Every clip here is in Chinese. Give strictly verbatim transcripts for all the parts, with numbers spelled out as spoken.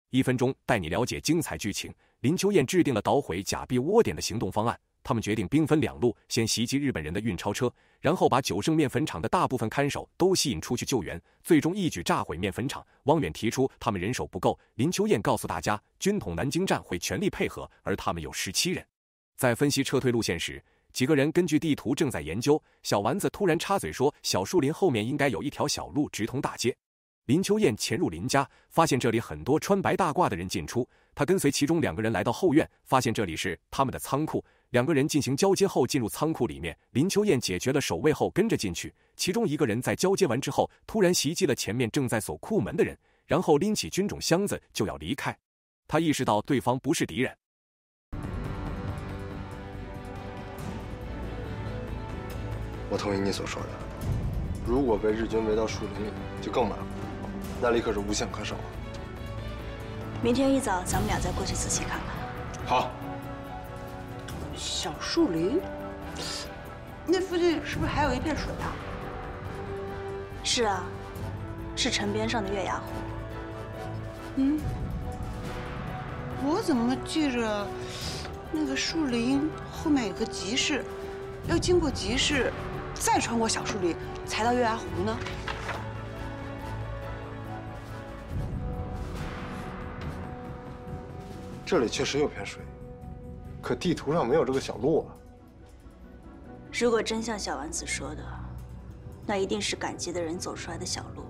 一分钟带你了解精彩剧情。林秋燕制定了捣毁假币窝点的行动方案。他们决定兵分两路，先袭击日本人的运钞车，然后把九盛面粉厂的大部分看守都吸引出去救援，最终一举炸毁面粉厂。汪远提出他们人手不够，林秋燕告诉大家，军统南京站会全力配合，而他们有十七人。在分析撤退路线时，几个人根据地图正在研究。小丸子突然插嘴说，小树林后面应该有一条小路直通大街。林秋燕潜入林家，发现这里很多穿白大褂的人进出。他跟随其中两个人来到后院，发现这里是他们的仓库。两个人进行交接后进入仓库里面，林秋燕解决了守卫后跟着进去。其中一个人在交接完之后，突然袭击了前面正在锁库门的人，然后拎起军种箱子就要离开。他意识到对方不是敌人。 我同意你所说的，如果被日军围到树林里，就更麻烦了，那里可是无险可守。 明天一早咱们俩再过去仔细看看。 好。 小树林，那附近是不是还有一片水啊？ 是啊，是城边上的月牙湖。 嗯，我怎么记着那个树林后面有个集市，要经过集市，再穿过小树林，才到月牙湖呢？ 这里确实有片水。可地图上没有这个小路啊！ 如果真像小丸子说的，那一定是赶集的人走出来的小路。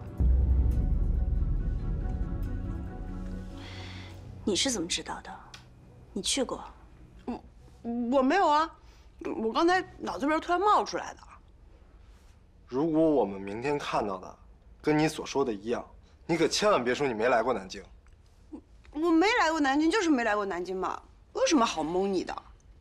你是怎么知道的？你去过？ 我我没有啊，我刚才脑子里边突然冒出来的。 如果我们明天看到的跟你所说的一样，你可千万别说你没来过南京。 我没来过南京，就是没来过南京嘛。有什么好蒙你的？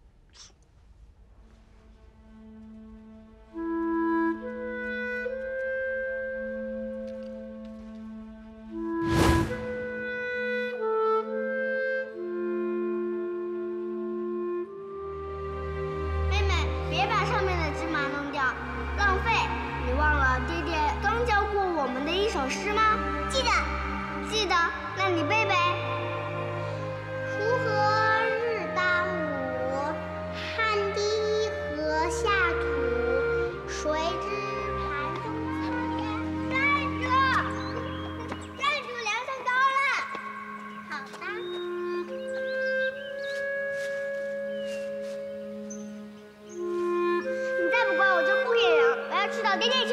妹妹，别把上面的芝麻弄掉，浪费！你忘了爹爹刚教过我们的一首诗吗？记得，记得。那你背背。锄禾日当午，汗滴禾下土。谁知盘中餐。站住！站住！梁上高了。好的。你再不乖，我就不给人，我要去找爹爹去。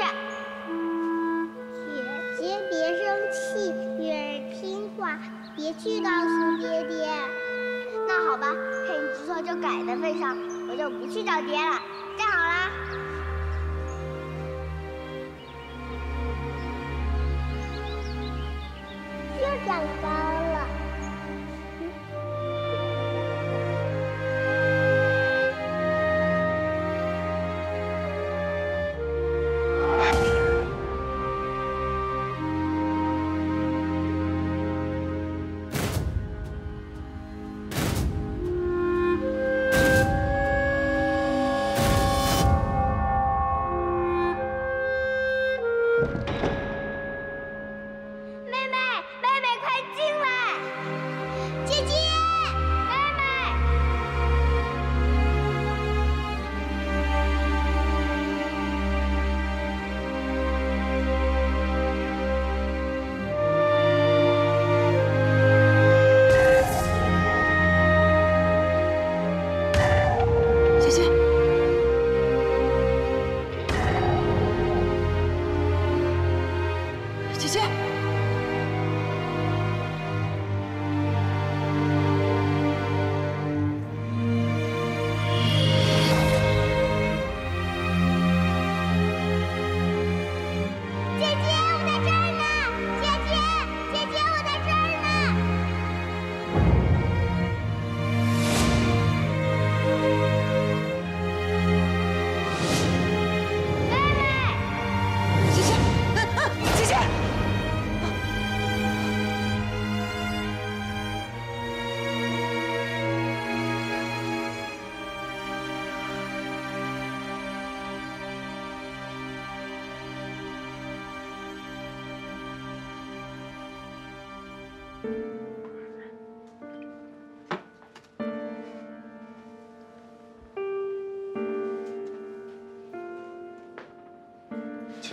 姐姐别生气，女儿听话，别去告诉爹爹。那好吧，看你知错就改的份上，我就不去找爹了。站好了。又长高了。妹妹，妹妹，快进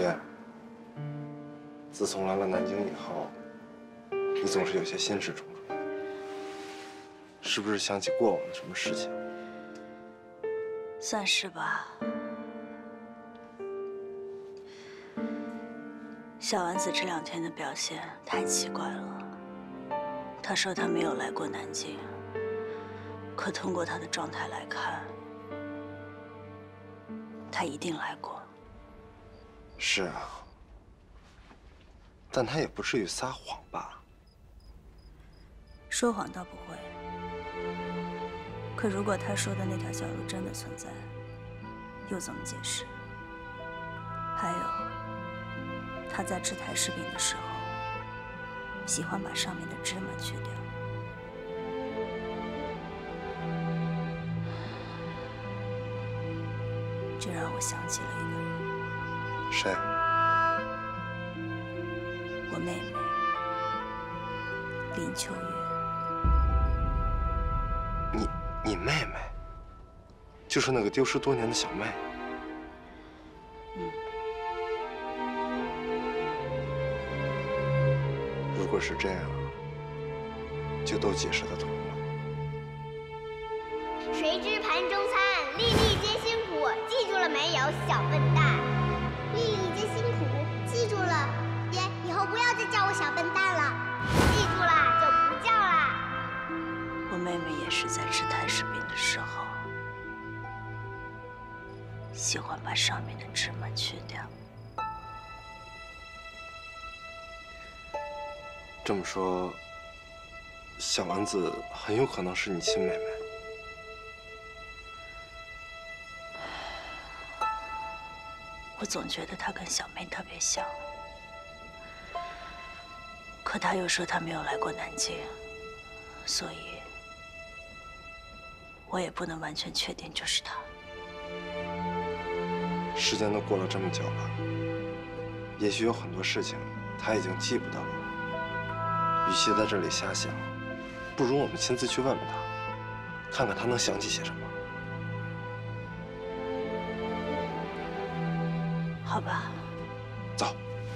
雪，自从来了南京以后，你总是有些心事重重，是不是想起过往的什么事情？ 算是吧。小丸子这两天的表现太奇怪了。他说他没有来过南京，可通过他的状态来看，他一定来过。 是啊，但他也不至于撒谎吧？ 说谎倒不会，可如果他说的那条小路真的存在，又怎么解释？还有，他在制台柿饼的时候，喜欢把上面的芝麻去掉。这让我想起了一个人。 谁？ 我妹妹林秋月。 你你妹妹，就是那个丢失多年的小妹。 嗯。 如果是这样，就都解释得通了。 谁知盘中餐，粒粒皆辛苦。记住了没有，小笨蛋？粒粒皆辛苦，记住了。爹，以后不要再叫我小笨蛋了。记住了就不叫了。 我妹妹也是在制台柿饼的时候，喜欢把上面的芝麻去掉。 这么说，小丸子很有可能是你亲妹妹。 我总觉得她跟小妹特别像，可她又说她没有来过南京，所以我也不能完全确定就是她。 时间都过了这么久了，也许有很多事情她已经记不得了。与其在这里瞎想，不如我们亲自去问问她，看看她能想起些什么。 好吧， 走。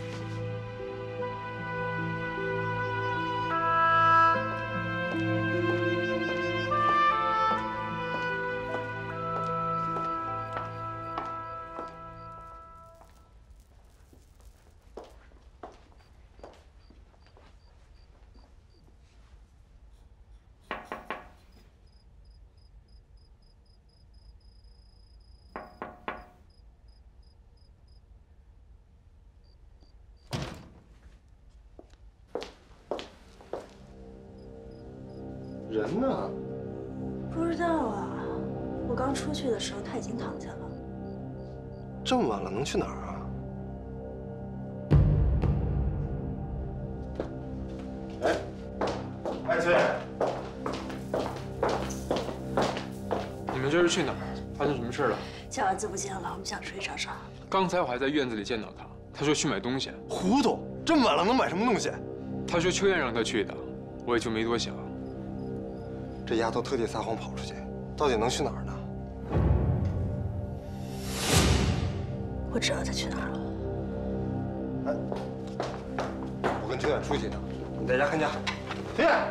人呢？ 不知道啊，我刚出去的时候他已经躺下了。 这么晚了，能去哪儿啊？哎，艾翠， 你们这是去哪儿？发生什么事了？ 小丸子不见了，我们想出去找找。 刚才我还在院子里见到他，他说去买东西。 糊涂！这么晚了能买什么东西？ 他说秋燕让他去的，我也就没多想。 这丫头特地撒谎跑出去，到底能去哪儿呢？ 我知道他去哪儿了。 哎，我跟秋燕出去一趟，你在家看家。秋燕。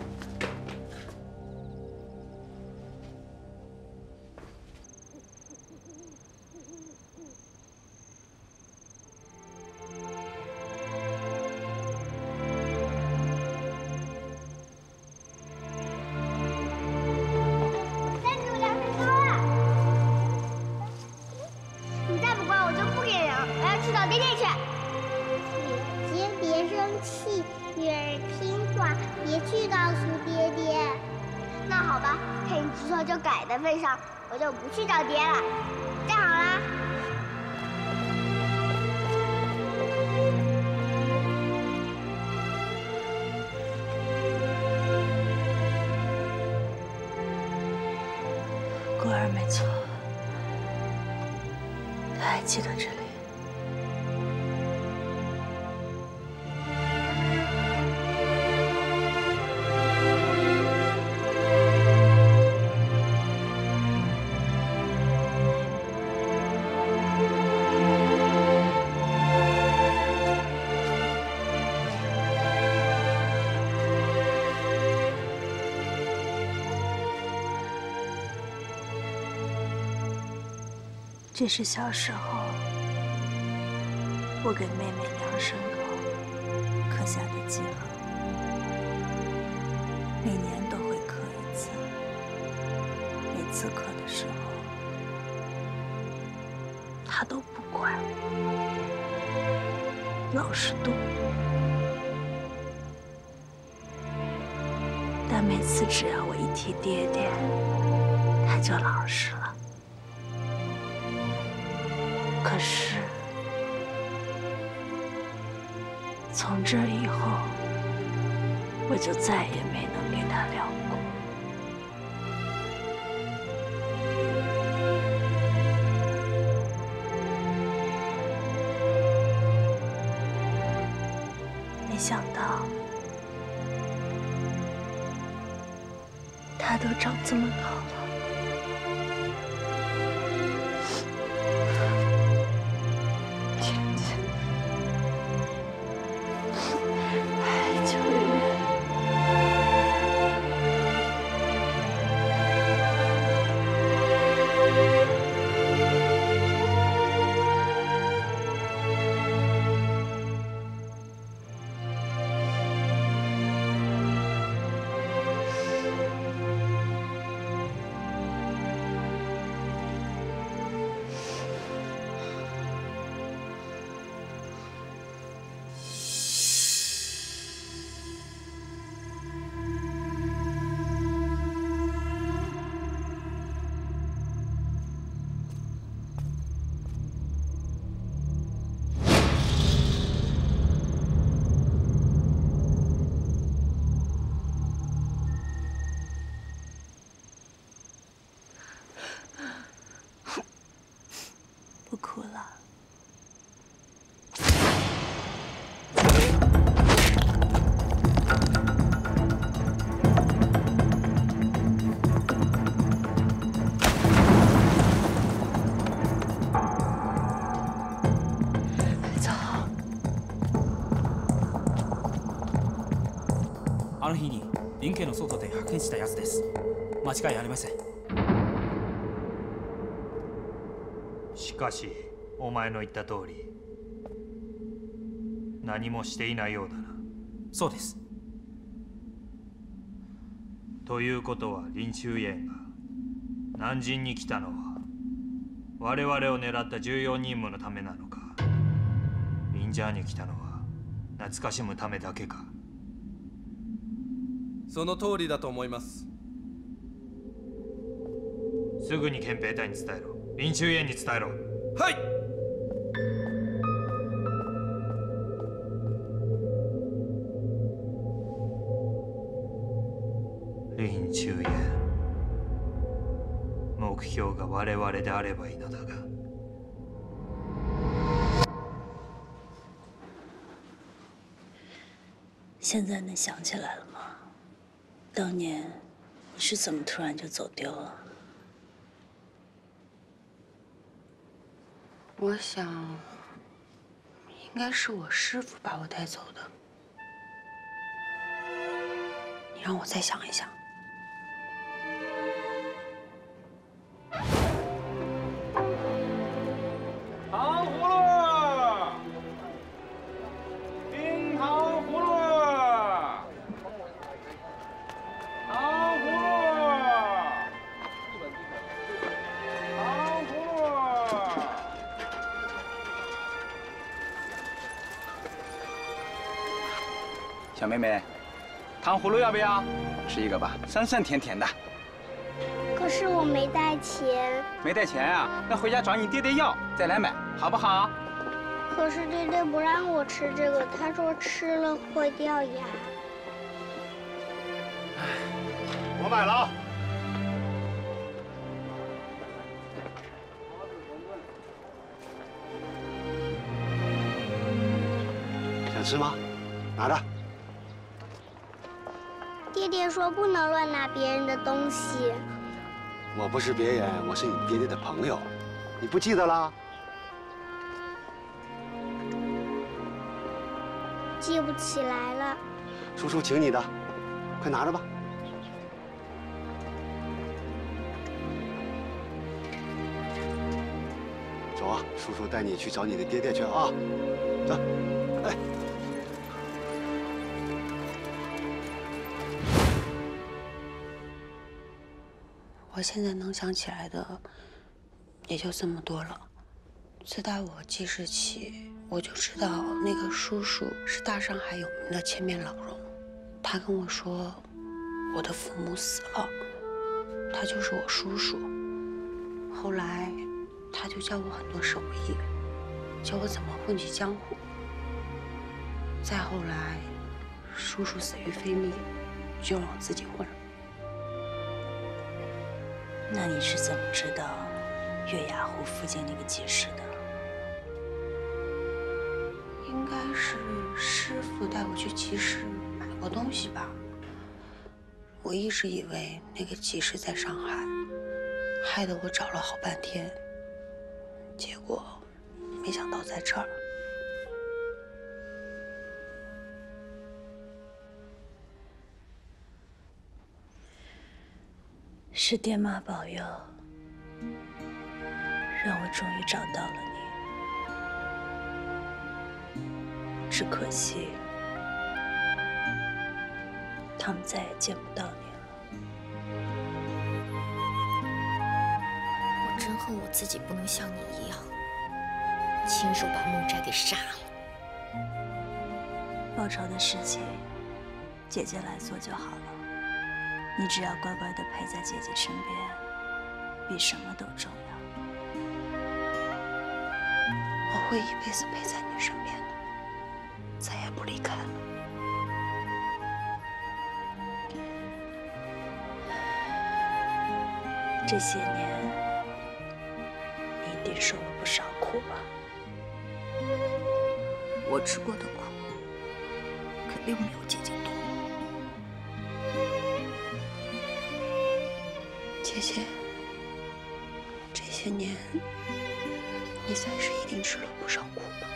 我就不去找爹了，站好啦！ 果然没错，他还记得这里。 这是小时候我给妹妹量身高刻下的记号，每年都会刻一次。每次刻的时候，她都不乖，老是动。但每次只要我一提爹爹，她就老实了。可是，从这以后，我就再也没能给他量过。没想到，他都长这么高了。不哭了。走。 あの日に林家の外で発見したやつです。間違いありません。 しかしお前の言った通り何もしていないようだな。 そうです。 ということは林中燕が南京に来たのは我々を狙った重要任務のためなのか、林家に来たのは懐かしむためだけか。 その通りだと思います。 すぐに憲兵隊に伝えろ。林中燕に伝えろ。 はい。 林中燕、目標が我々であればいいのだが。 现在能想起来了吗？当年你是怎么突然就走丢了？ 我想，应该是我师傅把我带走的。你让我再想一想。 糖葫芦，冰糖葫芦，糖葫芦，糖葫芦。 小妹妹，糖葫芦要不要？吃一个吧，酸酸甜甜的。 可是我没带钱。 没带钱啊？那回家找你爹爹要，再来买，好不好？ 可是爹爹不让我吃这个，他说吃了会掉牙。 我买了啊。想吃吗？拿着。 爹爹说不能乱拿别人的东西。 我不是别人，我是你爹爹的朋友，你不记得啦？ 记不起来了。 叔叔请你的，快拿着吧。 走啊，叔叔带你去找你的爹爹去啊！走，哎。 我现在能想起来的也就这么多了。自打我记事起，我就知道那个叔叔是大上海有名的千面老容。他跟我说，我的父母死了，他就是我叔叔。后来，他就教我很多手艺，教我怎么混迹江湖。再后来，叔叔死于非命，就让我自己混了。 那你是怎么知道月牙湖附近那个集市的？ 应该是师傅带我去集市买过东西吧。我一直以为那个集市在上海，害得我找了好半天，结果没想到在这儿。 是爹妈保佑，让我终于找到了你。只可惜，他们再也见不到你了。 我真恨我自己不能像你一样，亲手把木斋给杀了。 报仇的事情，姐姐来做就好了。你只要乖乖地陪在姐姐身边，比什么都重要。 我会一辈子陪在你身边的，再也不离开了。 这些年，你一定受了不少苦吧？我吃过的苦，肯定没有姐姐多。 姐姐，这些年你算是一定吃了不少苦吧？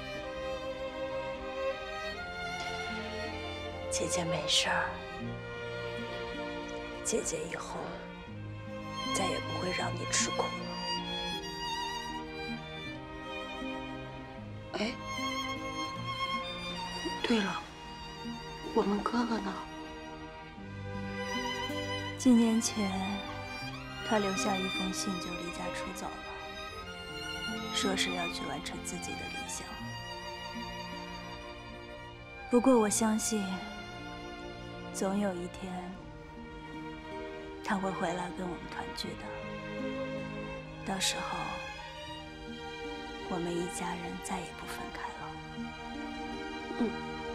姐姐没事儿，姐姐以后再也不会让你吃苦了。 哎，对了，我们哥哥呢？ 几年前，他留下一封信就离家出走了，说是要去完成自己的理想。不过我相信，总有一天他会回来跟我们团聚的。到时候，我们一家人再也不分开了。嗯。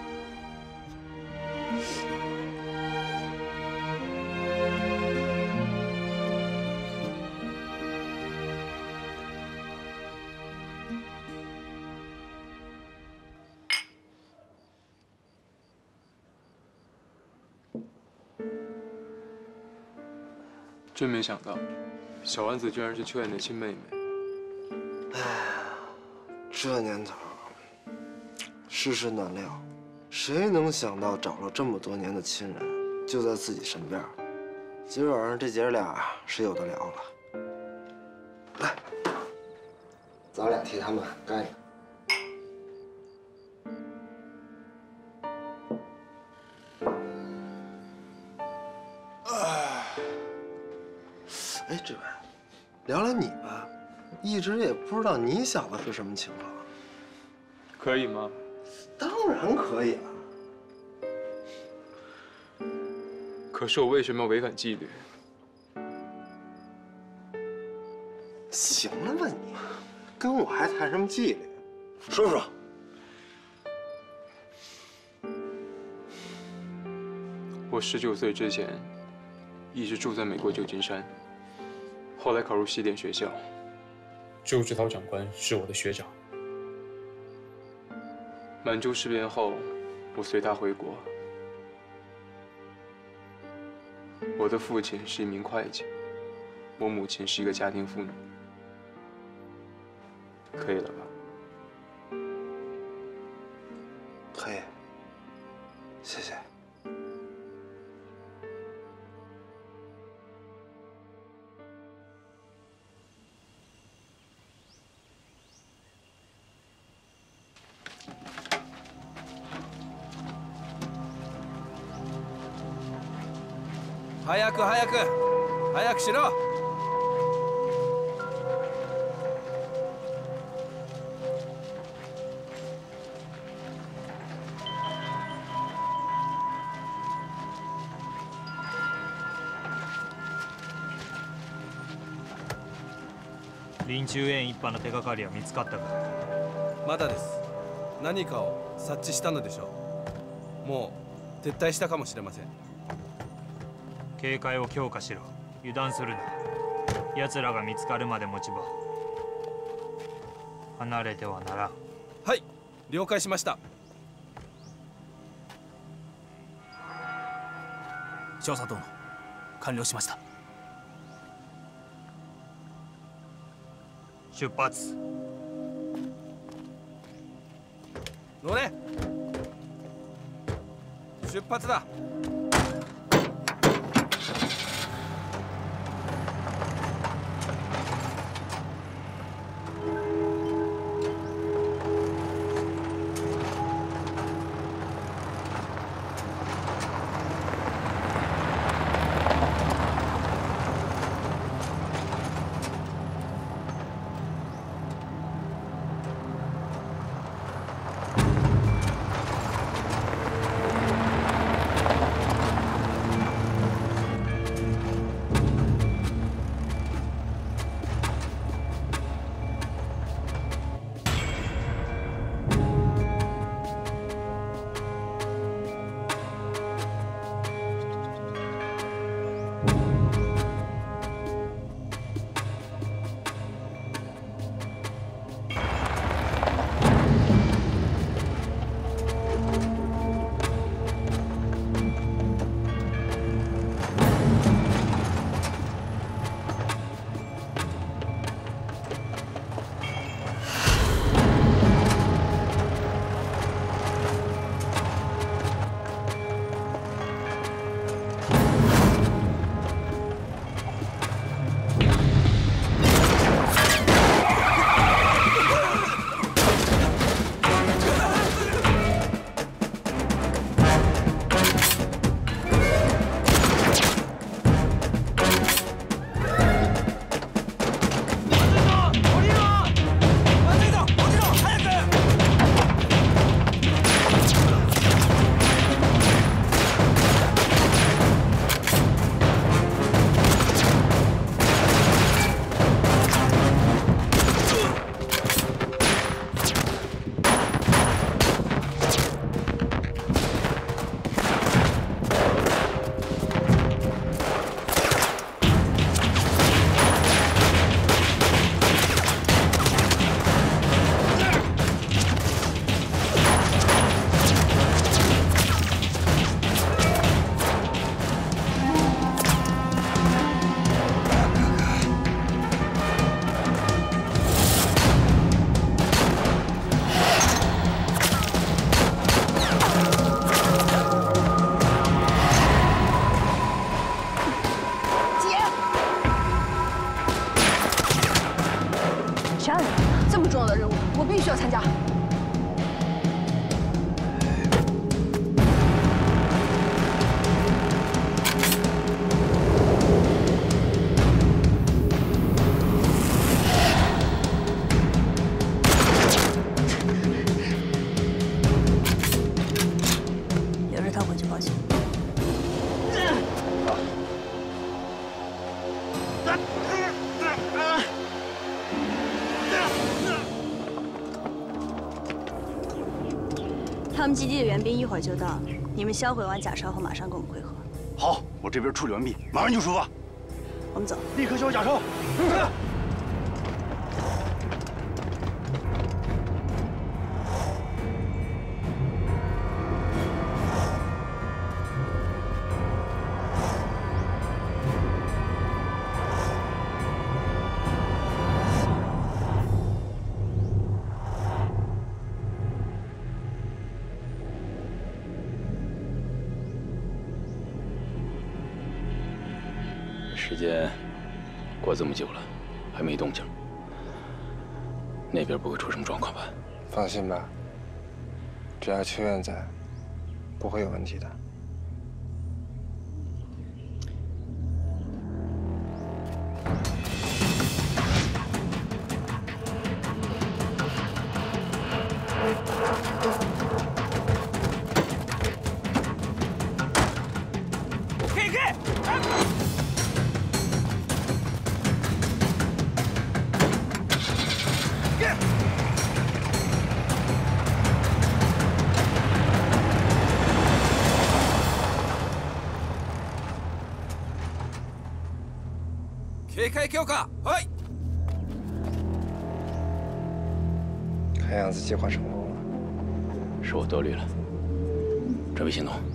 真没想到，小丸子居然是秋妍的亲妹妹。 哎呀，这年头，世事难料，谁能想到找了这么多年的亲人，就在自己身边？今晚上这姐俩是有的聊了。来，咱俩替他们干一个。哎，志伟，聊聊你吧，一直也不知道你小子是什么情况。 可以吗？ 当然可以了。 可是我为什么要违反纪律？ 行了吧你，跟我还谈什么纪律？说说。 我十九岁之前，一直住在美国旧金山。后来考入西点学校，周志涛长官是我的学长。满洲事变后，我随他回国。我的父亲是一名会计，我母亲是一个家庭妇女。可以了吧？ 可以，谢谢。 早く早く早くしろ。 林中園一派の手がかりは見つかったか？ まだです。何かを察知したのでしょう。もう撤退したかもしれません。 警戒を強化しろ。油断するな。奴らが見つかるまで持ち場。離れてはならん。 はい、了解しました。 少佐殿、完了しました。 出発。 乗れ。出発だ。 他们基地的援兵一会儿就到，你们销毁完假钞后马上跟我们会合。 好，我这边处理完毕，马上就出发。 我们走， 立刻销假钞。嗯时间过这么久了，还没动静，那边不会出什么状况吧？ 放心吧，只要秋院在，不会有问题的。 警戒強化，はい。 看样子计划成功了， 是我多虑了。准备行动。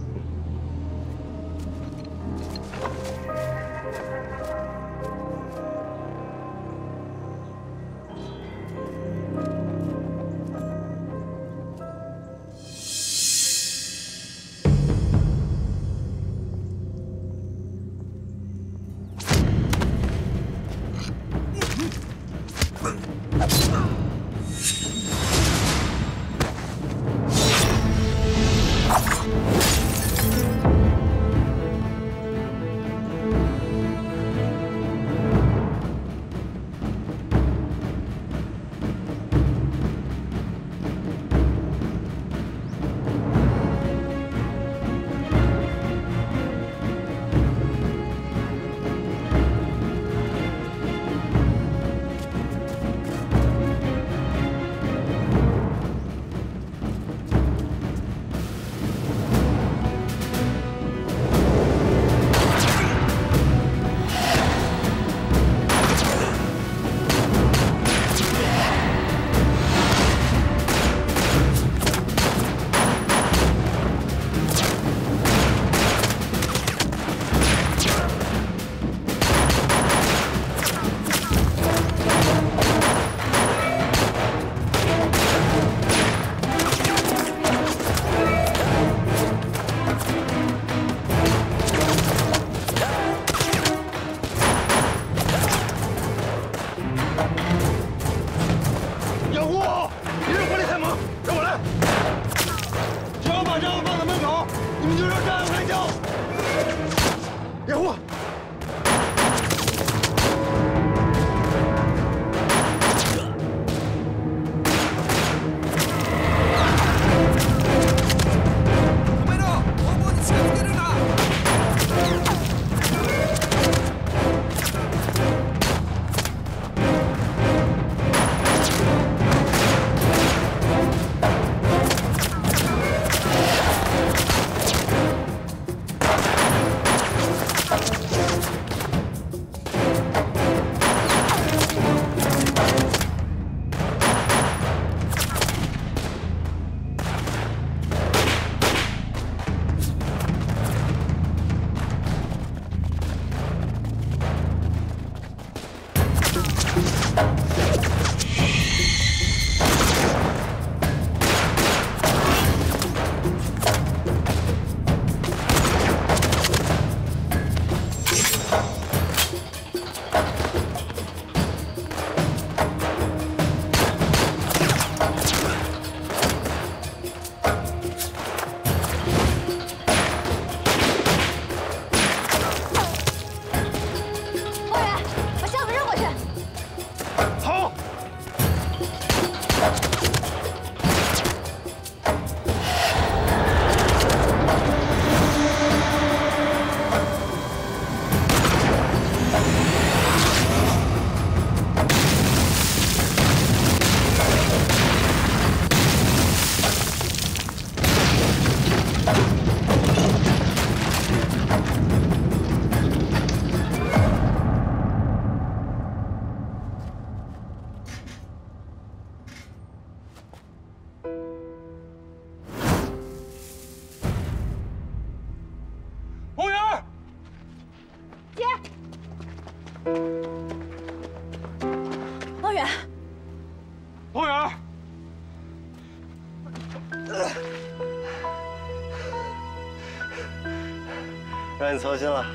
让你操心了。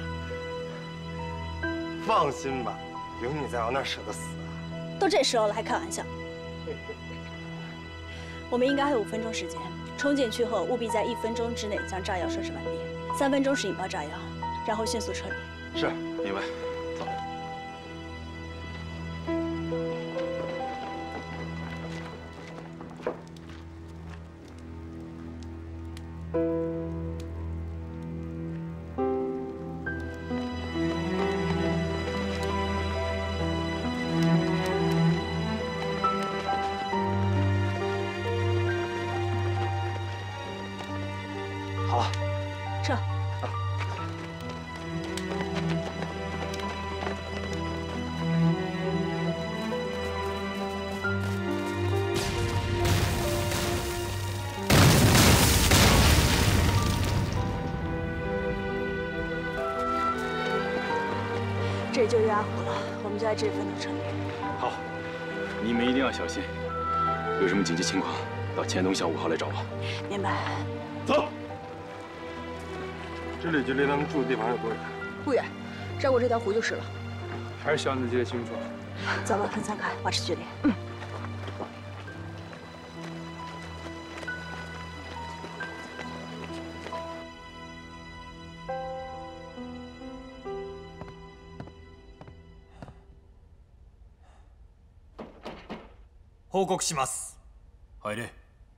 放心吧，有你在，我哪舍得死啊？ 都这时候了，还开玩笑？我们应该还有五分钟时间，冲进去后务必在一分钟之内将炸药设置完毕，三分钟时引爆炸药，然后迅速撤离。 是，明白。走。 撤。 这里就约阿虎了，我们就在这里分头撤离。 好，你们一定要小心，有什么紧急情况，到钱东巷五号来找我。 明白。 走。这里距离他们住的地方有多远？ 不远，绕过这条湖就是了。 还是希望能记得清楚。 走吧，分散开，保持距离。嗯。 報告します。 入れ。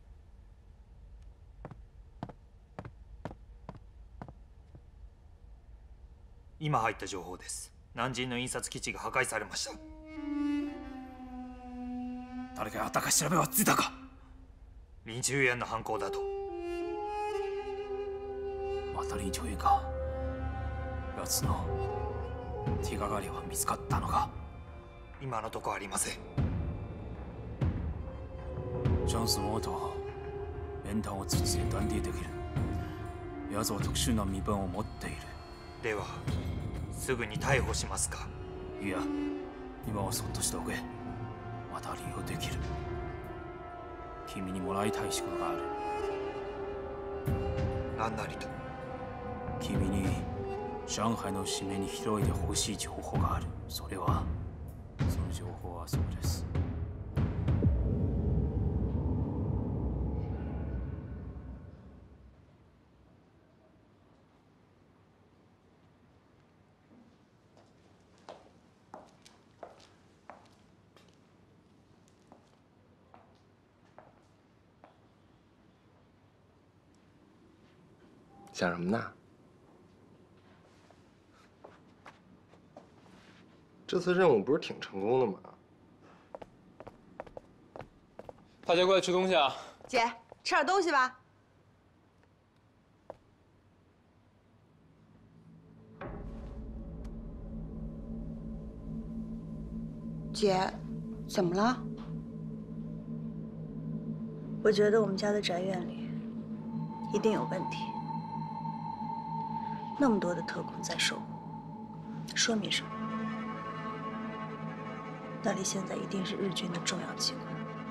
今入った情報です。南京の印刷基地が破壊されました。 誰がやったか調べはついたか。 林中園の犯行だと。 また林中園か。奴の手がかりは見つかったのか。 今のとこありません。 チャンスを持と練炭を筒に断定できる。奴は特殊な身分を持っている。 では、すぐに逮捕しますか。 いや、今はそっとしておけ。また利用できる。君にもらいたい仕事がある。 何なりと。 君に上海の締めに広いで欲しい情報がある。それは、その情報はそうです。 想什么呢？这次任务不是挺成功的吗？ 大家过来吃东西啊！ 姐，吃点东西吧。 姐，怎么了？ 我觉得我们家的宅院里。 一定有问题。那么多的特工在守护，说明什么？那里现在一定是日军的重要机关。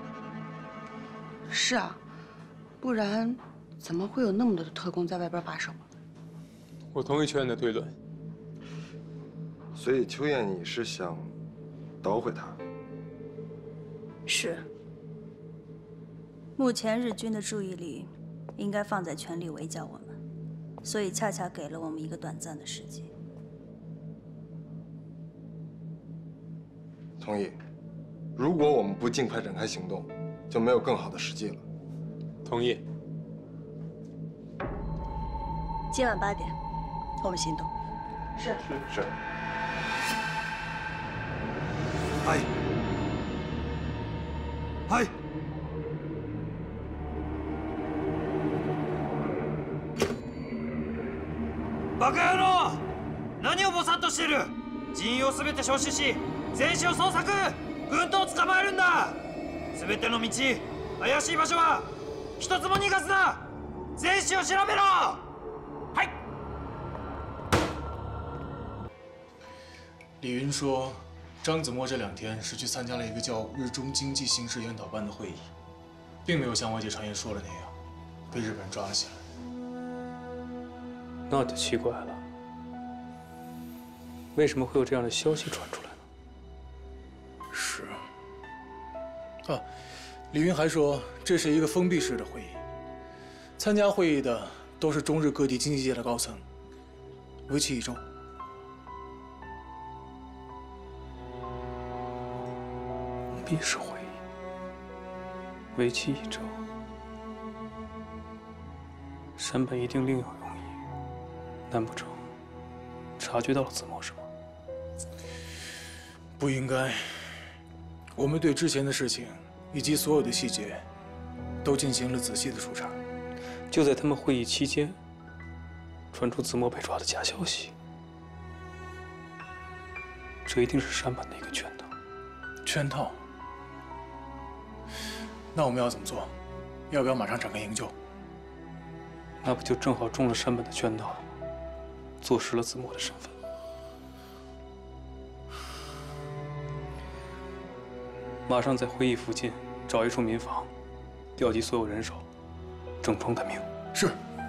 是啊，不然怎么会有那么多的特工在外边把守？ 我同意秋燕的推论。 所以秋燕，你是想捣毁他？ 是。目前日军的注意力。 应该放在全力围剿我们，所以恰恰给了我们一个短暂的时机。 同意。如果我们不尽快展开行动，就没有更好的时机了。 同意。 今晚八点，我们行动。 是是是。 はい。はい。 バカ野郎！何をぼさっとしてる！人員を全て招集し、全市を捜索！軍刀を捕まえるんだ！全ての道、怪しい場所は一つも逃がすな！全市を調べろ！はい。 李云说，张子墨这两天是去参加了一个叫日中经济形势研讨班的会议，并没有像外界传言说的那样，被日本人抓了起来。 那就奇怪了，为什么会有这样的消息传出来呢？ 是。啊，李云还说这是一个封闭式的会议，参加会议的都是中日各地经济界的高层，为期一周。 封闭式会议，为期一周，山本一定另有用意。 难不成察觉到了子墨是吗？ 不应该。我们对之前的事情以及所有的细节都进行了仔细的处查。 就在他们会议期间， 传出子墨被抓的假消息，这一定是山本的一个圈套。 圈套？那我们要怎么做？要不要马上展开营救？ 那不就正好中了山本的圈套，坐实了子墨的身份。马上在会议附近找一处民房，调集所有人手，郑庄待命。 是。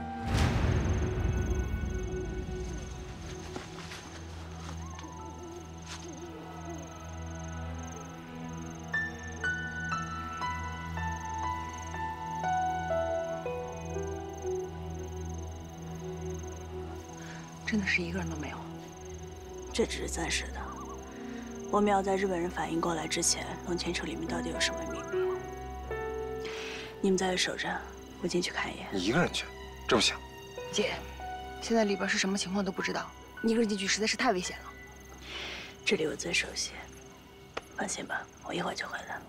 真的是一个人都没有。 这只是暂时的，我们要在日本人反应过来之前，弄清楚里面到底有什么秘密。你们在这守着，我进去看一眼。 你一个人去，这不行。 姐，现在里边是什么情况都不知道，你一个人进去实在是太危险了。 这里我最熟悉，放心吧，我一会儿就回来。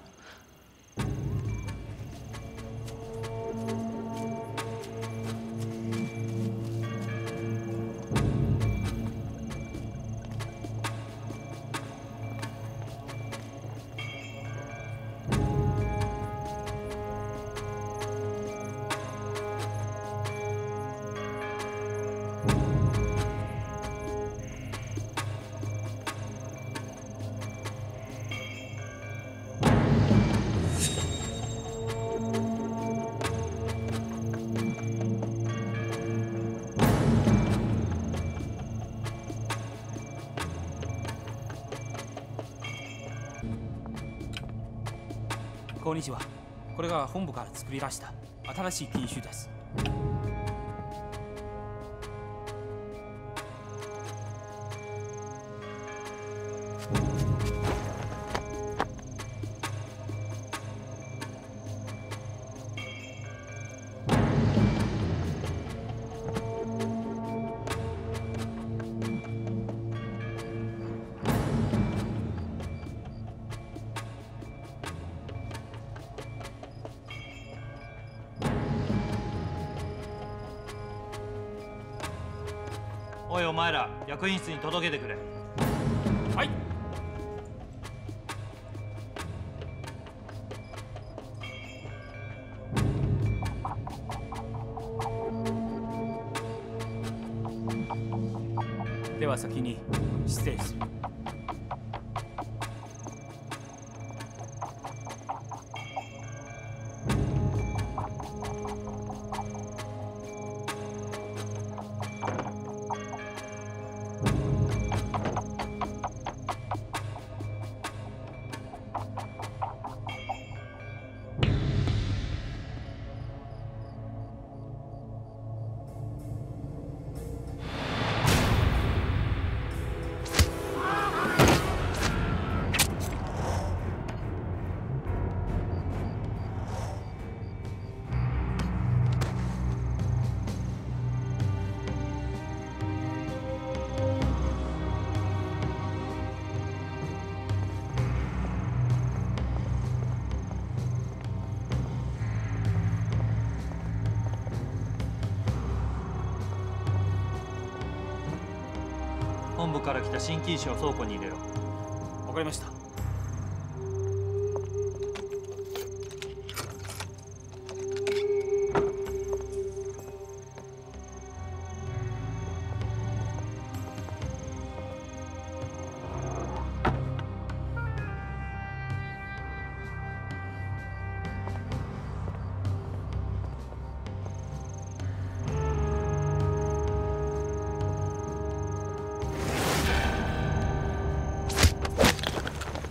こんにちは。これが本部から作り出した新しい品種です。 おいお前ら、役員室に届けてくれ。はい。 では先に失礼する。 本部から来た新キー種を倉庫に入れろ。 わかりました。 あ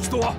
子躲。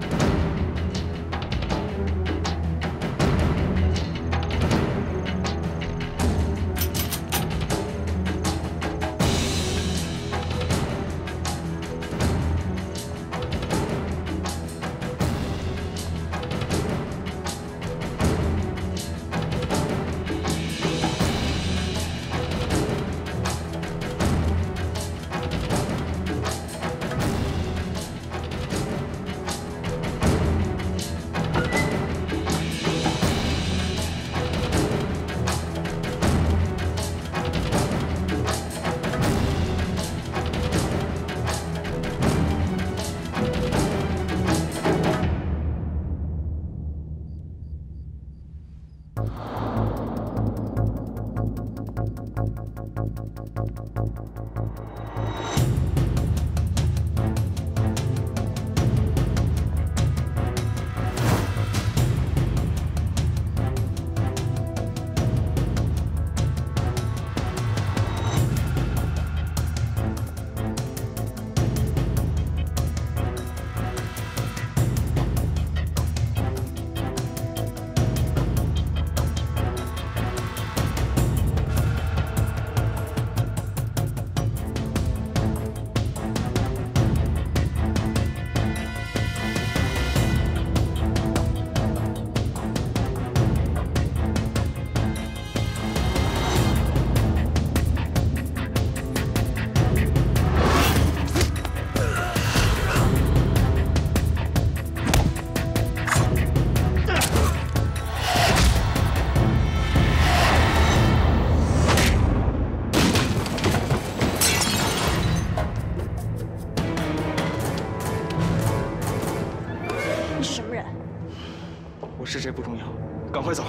是谁不重要，赶快走！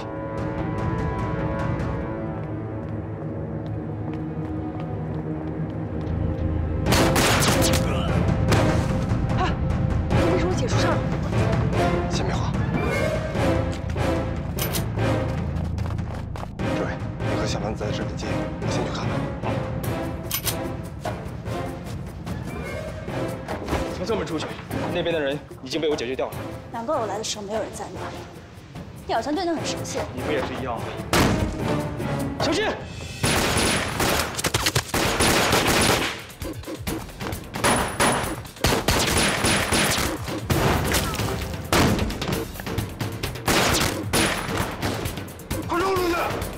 哎，你为什么解除上？ 谢梅花，这位，你和小丸子在这里接应，我先去看看。 从侧门出去，那边的人已经被我解决掉了。 难怪我来的时候没有人在那。 你好像对他很熟悉， 你不也是一样吗？小心！ 快冲出去！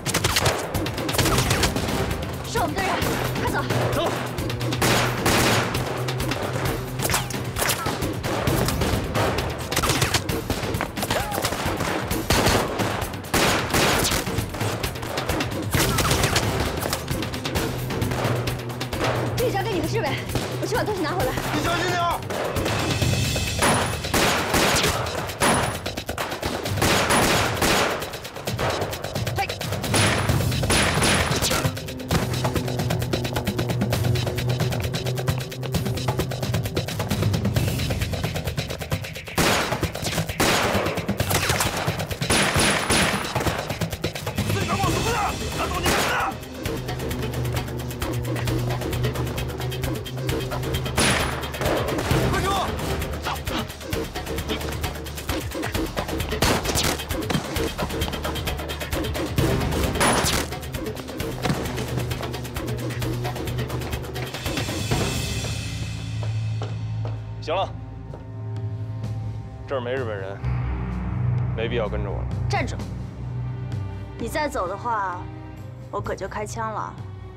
是我们的人，快走！ 走！ 志伟，我去把东西拿回来。 你小心点儿！ 嘿， 这个帽子不大，拿走你干啥？ 快给我！ 行了，这儿没日本人，没必要跟着我了。 站住！你再走的话，我可就开枪了。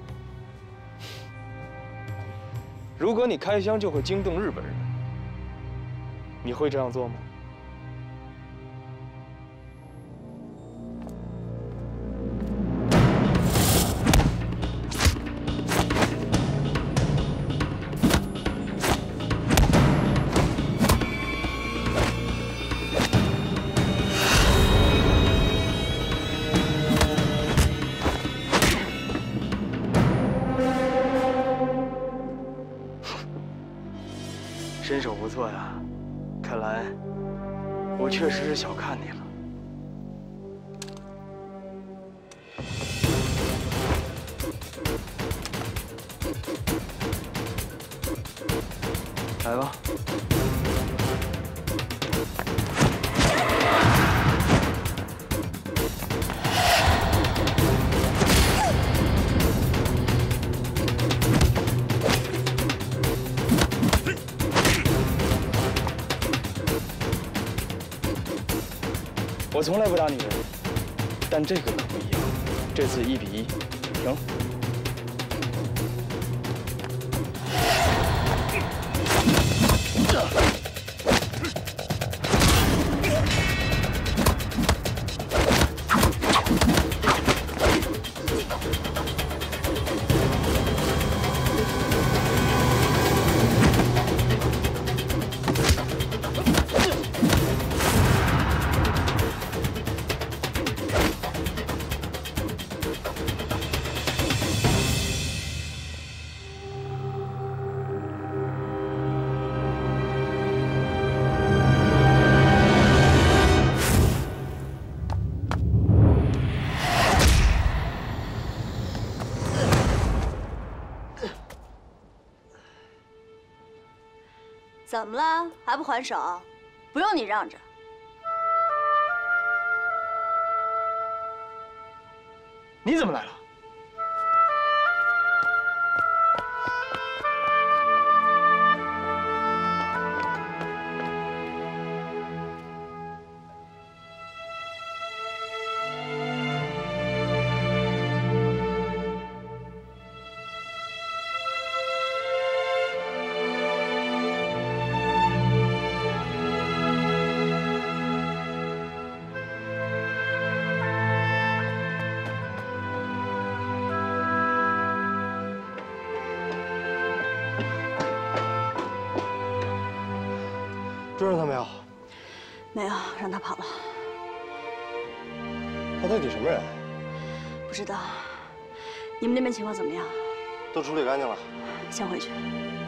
如果你开枪就会惊动日本人，你会这样做吗？身手不错呀，看来我确实是小看你了。来吧。 我从来不打女人，但这个可不一样。这次一比一，停。 怎么了？还不还手？不用你让着。 你怎么来了？ 追上他没有？ 没有，让他跑了。 他到底什么人？ 不知道。你们那边情况怎么样？ 都处理干净了。 先回去。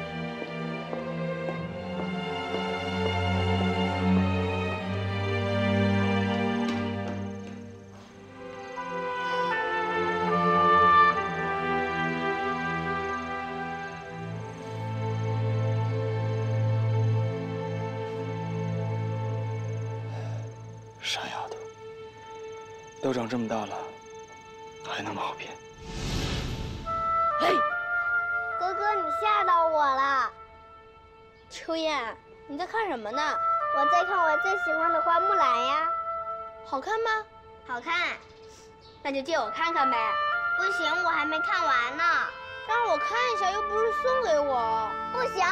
傻丫头，都长这么大了，还那么好骗。 嘿，哥哥，你吓到我了。秋燕，你在看什么呢？我在看我最喜欢的花木兰呀。好看吗？好看。那就借我看看呗。不行，我还没看完呢。让我看一下，又不是送给我。不行。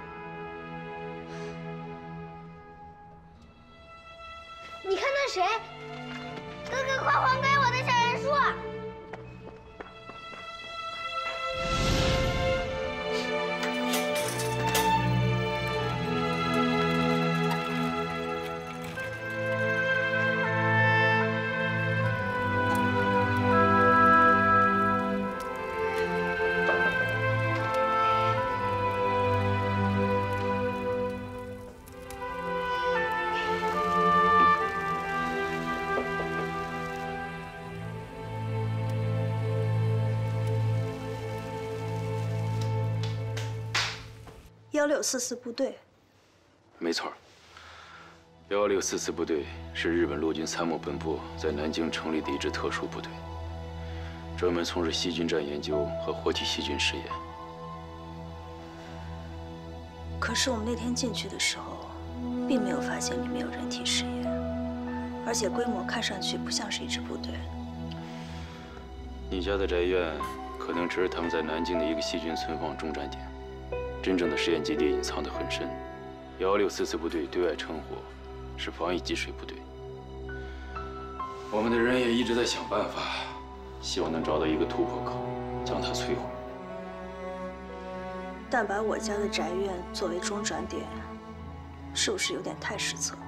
你看那谁？哥哥，快还给我的小人书！ 幺六四四部队， 没错。幺六四四部队是日本陆军参谋本部在南京成立的一支特殊部队，专门从事细菌战研究和活体细菌实验。 可是我们那天进去的时候，并没有发现里面有人体试验，而且规模看上去不像是一支部队。 你家的宅院可能只是他们在南京的一个细菌存放中转点。 真正的实验基地隐藏得很深。幺六四四部队对外称呼是防疫给水部队。我们的人也一直在想办法，希望能找到一个突破口，将它摧毁。 但把我家的宅院作为中转点，是不是有点太失策了？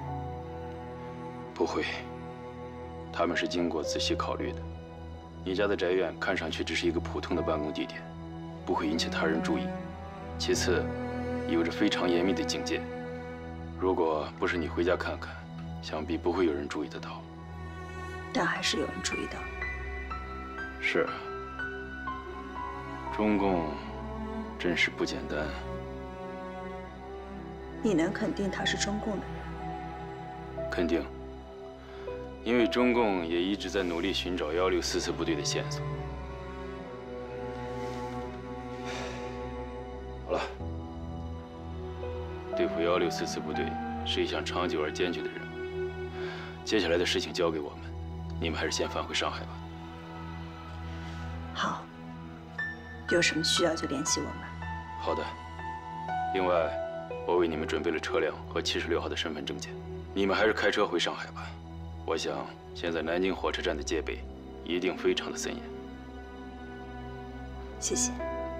不会，他们是经过仔细考虑的。你家的宅院看上去只是一个普通的办公地点，不会引起他人注意。 其次，有着非常严密的警戒。如果不是你回家看看，想必不会有人注意得到。 但还是有人注意到。 是啊，中共真是不简单。 你能肯定他是中共的人？ 肯定，因为中共也一直在努力寻找幺六四四部队的线索。 好了，对付幺六四四部队是一项长久而艰巨的任务。 接下来的事情交给我们，你们还是先返回上海吧。 好，有什么需要就联系我们。 好的。另外，我为你们准备了车辆和七十六号的身份证件，你们还是开车回上海吧。我想现在南京火车站的戒备一定非常的森严。 谢谢。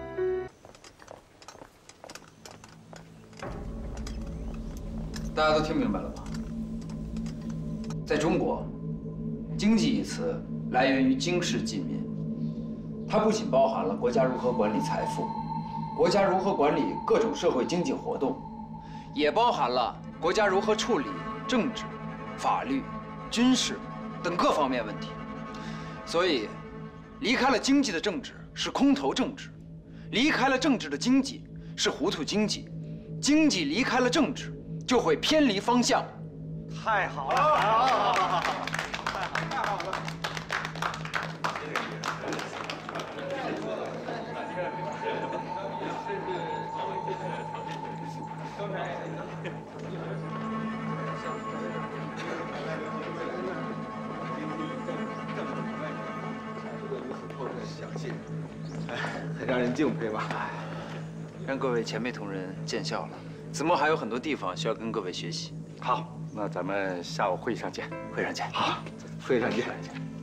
大家都听明白了吧？在中国，经济一词来源于经世济民，它不仅包含了国家如何管理财富，国家如何管理各种社会经济活动，也包含了国家如何处理政治、法律、军事等各方面问题。所以，离开了经济的政治是空头政治，离开了政治的经济是糊涂经济，经济离开了政治就会偏离方向。 太好了！好好好好好，太好太好了！ 详细，哎，很让人敬佩吧？哎，让各位前辈同仁见笑了。子墨还有很多地方需要跟各位学习。 好，那咱们下午会议上见。 会上见。 好，会议上见。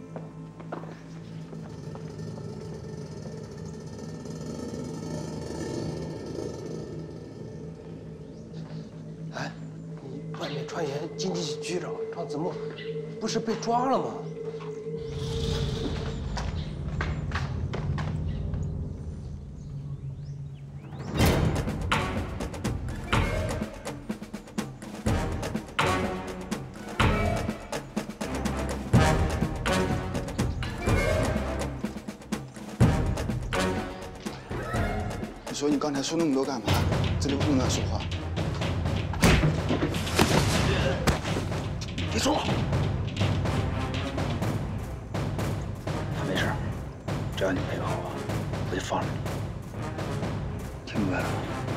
哎，你外面传言经济局局长张子墨不是被抓了吗？ 你说你刚才说那么多干嘛？这里不能乱说话。 别说话。 没事，只要你配合我，我就放了你。听明白了吗？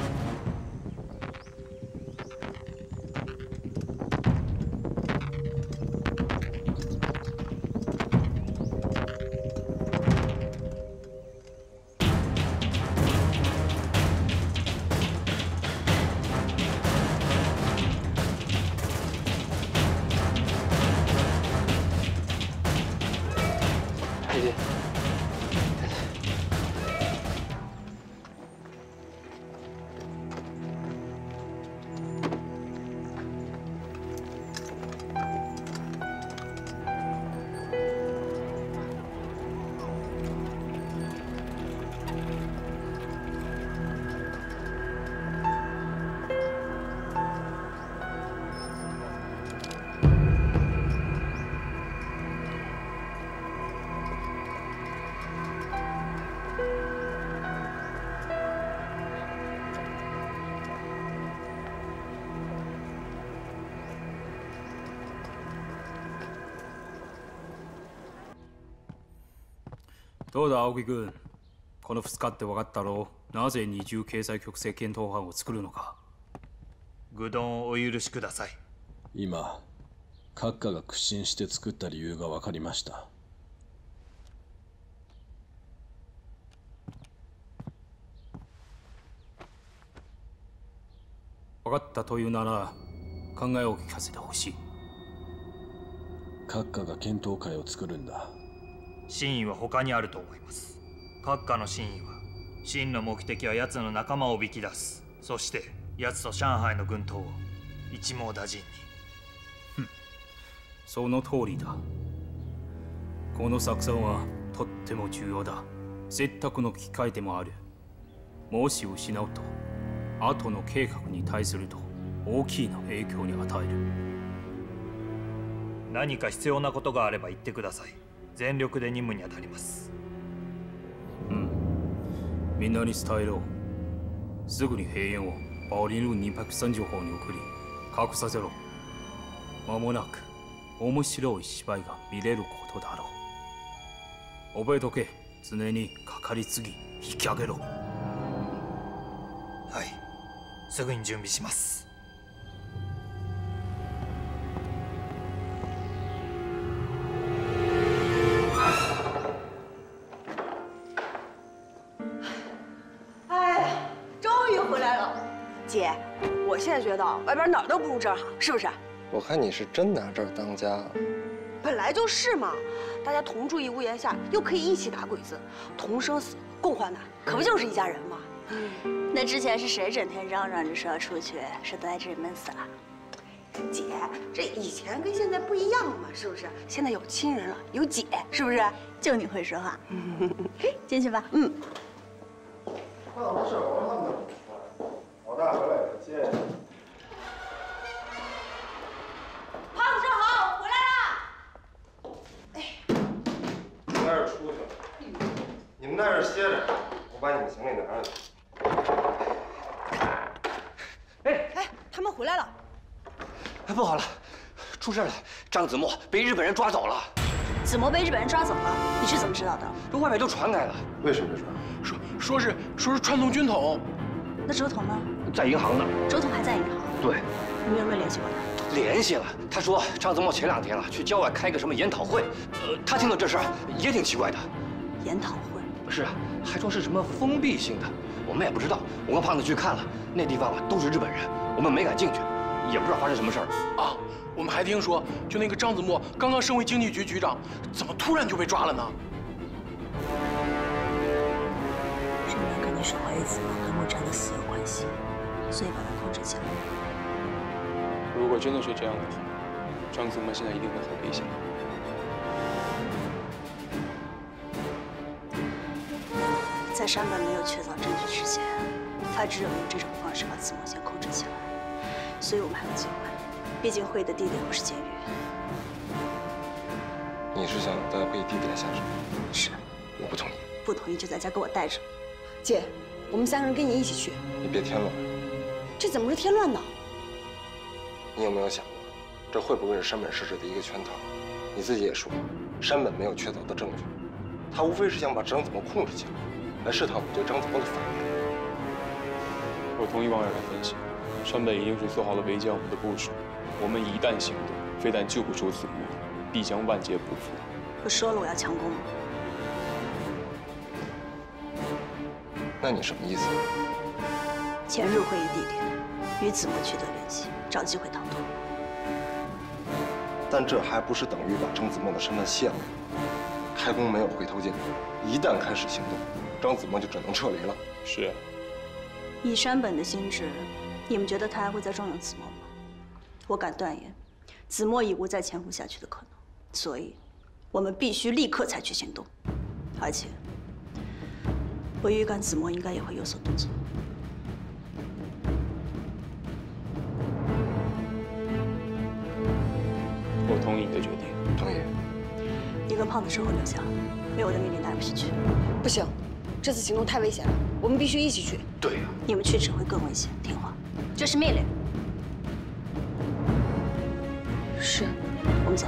どうだ青木君、このふつかって分かったろう。なぜ二重経済局政権党班を作るのか。 愚鈍をお許しください。 今閣下が苦心して作った理由が分かりました。 分かったというなら考えを聞かせてほしい。 閣下が検討会を作るんだ。 真意は他にあると思います。閣下の真意は、真の目的は奴の仲間をおびき出す。そして奴と上海の軍党を一網打尽に。 その通りだ。この作戦はとっても重要だ。絶択の機会でもある。もし失うと、後の計画に対すると大きな影響に与える。 何か必要なことがあれば言ってください。全力で任務に当たります。 うん。みんなに伝えろ。すぐに兵員をバオリンルにひゃくさんじゅうほうに送り、隠させろ。間もなく面白い芝居が見れることだろう。覚えとけ。常にかかり次ぎ引き上げろ。 はい。すぐに準備します。 姐，我现在觉得外边哪儿都不如这儿好，是不是？ 我看你是真拿这儿当家。 本来就是嘛，大家同住一屋檐下，又可以一起打鬼子，同生死，共患难，可不就是一家人吗？ 那之前是谁整天嚷嚷着说要出去，说都在这里闷死了？ 姐，这以前跟现在不一样了嘛，是不是？现在有亲人了，有姐，是不是？ 就你会说话。进去吧。嗯。 快到没事，我让他们等。老大回来了，接着。 胖子正好，我回来了。 哎，你们在这出去了，你们在这歇着，我把你们行李拿上去。 哎哎，他们回来了。 哎，不好了，出事了！张子墨被日本人抓走了。 子墨被日本人抓走了，你是怎么知道的？ 这外面都传开了。 为什么这传？ 说说是说是串通军统。 那周彤呢？ 在银行呢。 周彤还在银行？ 对。 你们有没有联系过他？ 联系了，他说张子墨前两天啊去郊外开个什么研讨会，呃，他听到这事儿也挺奇怪的。 研讨会？ 是啊，还说是什么封闭性的，我们也不知道。我跟胖子去看了，那地方啊都是日本人，我们没敢进去。也不知道发生什么事儿啊！我们还听说，就那个张子墨刚刚升为经济局局长，怎么突然就被抓了呢？ 上面肯定是怀疑子墨和木斋的死有关系，所以把他控制起来。 如果真的是这样的话，张子墨现在一定会很危险。 在山本没有确凿证据之前，他只有用这种方式把子墨先控制起来。所以我们还有机会，毕竟会议的地点不是监狱。 你是想在会议地点下手？ 是。 我不同意。 不同意就在家给我待着。 姐，我们三个人跟你一起去。 你别添乱。 这怎么是添乱呢？ 你有没有想过，这会不会是山本实质的一个圈套？你自己也说，山本没有确凿的证据，他无非是想把张子墨控制起来，来试探我对张子墨的反应。 我同意王远的分析。山本一定是做好了围剿我们的部署，我们一旦行动，非但救不出子墨，必将万劫不复。 我说了我要强攻。 那你什么意思？ 潜入会议地点，与子墨取得联系，找机会逃脱。 但这还不是等于把张子墨的身份泄露。开弓没有回头箭，一旦开始行动，张子墨就只能撤离了。 是啊。 以山本的心智。你们觉得他还会再重用子墨吗？我敢断言，子墨已无再潜伏下去的可能，所以，我们必须立刻采取行动。而且，我预感子墨应该也会有所动作。 我同意你的决定。 同意。 你跟胖子守候留下，没有我的命令，哪也不许去。 不行，这次行动太危险了，我们必须一起去。 对呀。 你们去只会更危险。听话。这是命令。 是， 我们走。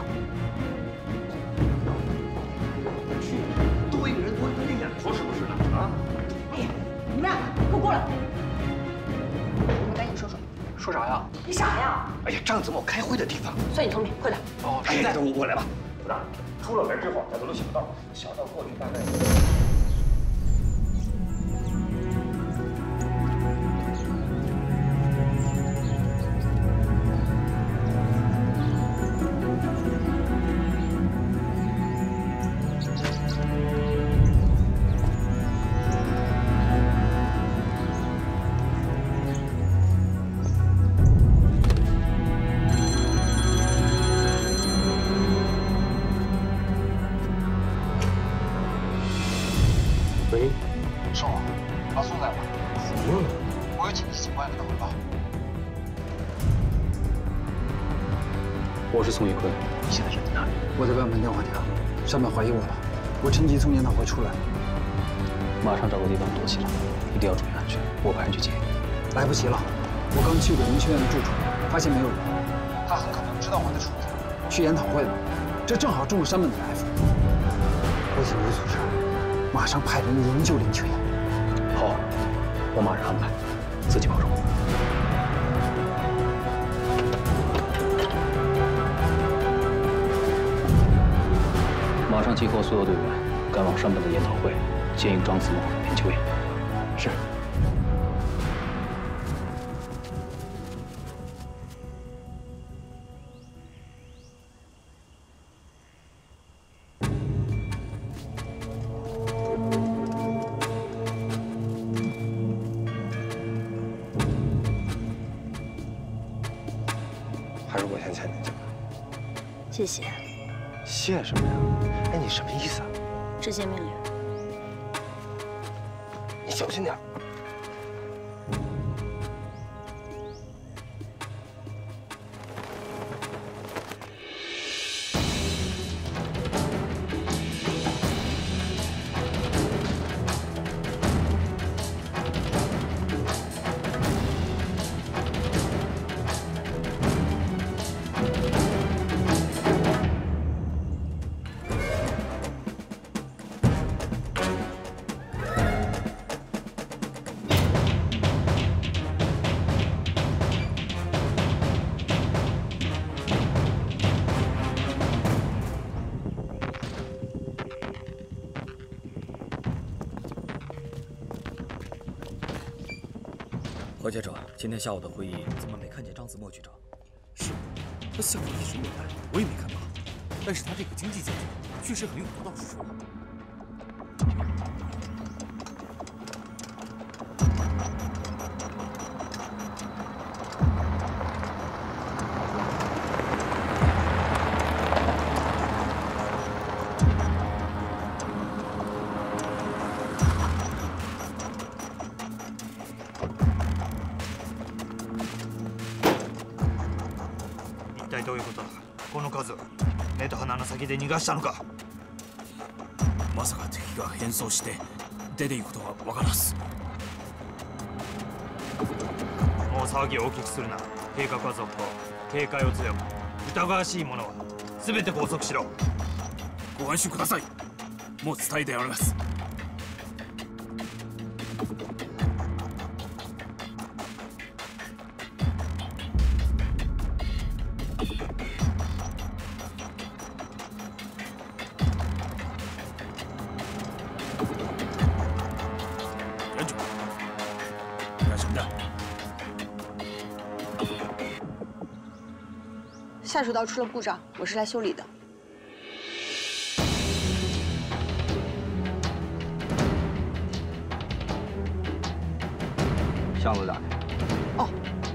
去，多一个人多一个力量，说是不是呢？啊！ 哎呀，你们俩给我过来！你们赶紧说说。 说啥呀？ 你傻呀！ 哎呀，张子墨开会的地方。 算你聪明，快点。 哦，现在我我来吧。老大，出了门之后再走小道，小道过去大概。 喂， 是我，阿松在吗？嗯，我有紧急情况跟他汇报。 我是宋一坤，你现在人在哪里？我在外面电话亭，山本怀疑我了，我趁机从研讨会出来，马上找个地方躲起来，一定要注意安全。我派人去接你。来不及了，我刚去过林秋燕的住处，发现没有人，他很可能知道我在出去，去研讨会了，这正好中了山本的埋伏。我已经有组织。马上派人营救林秋燕。好，我马上安排，自己保重。马上集合所有队员，赶往山本的研讨会，接应张子墨、林秋燕。是。 还是我先牵你进来？ 谢谢。 谢什么呀？哎，你什么意思啊？ 执行命令。 你小心点。 何局长，今天下午的会议怎么没看见张子墨局长？ 是，他下午一直没来，我也没看到。但是他这个经济见解确实很有独到之处。 一体どういうことだ。この数目と鼻の先で逃がしたのか。 まさか敵が変装して出ていくことはわからず。 もう騒ぎを大きくするな。計画は続行。警戒を強く。疑わしい者は全て拘束しろ。 ご安心ください。もう伝えております。 下水道出了故障，我是来修理的。 箱子打开。 哦。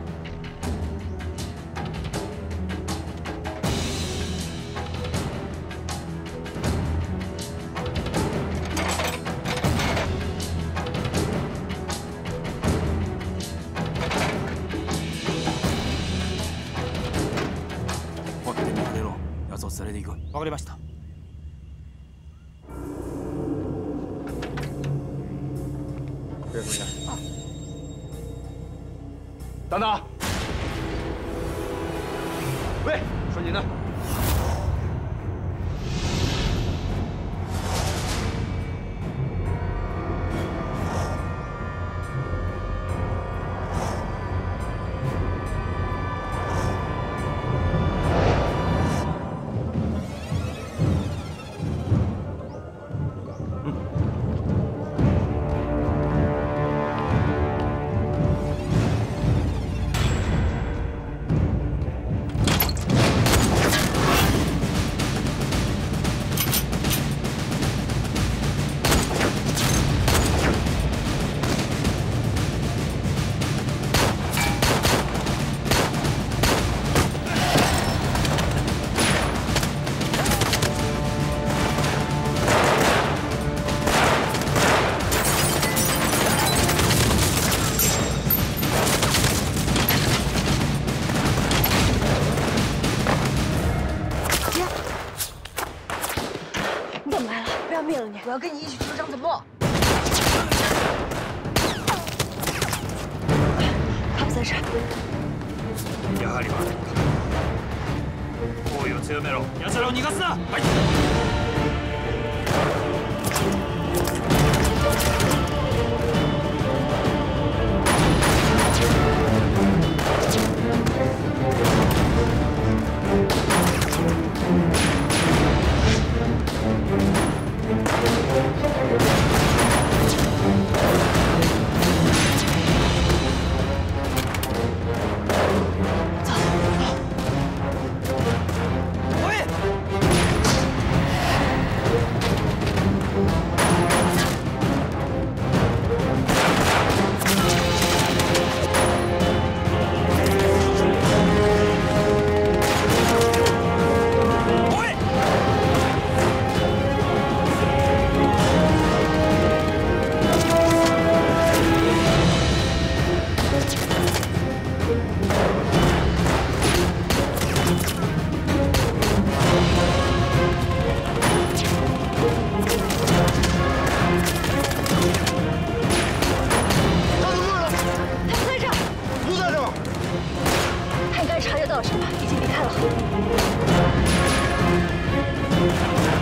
連れて行く。 わかりました。 别出现。等等。喂，说你呢。 我要跟你一起去救张子墨。他不在这儿。 やはり悪いか。包囲を強めろ。奴らを逃がすな。はい。 走。 他应该察觉到什么，已经离开了河谷。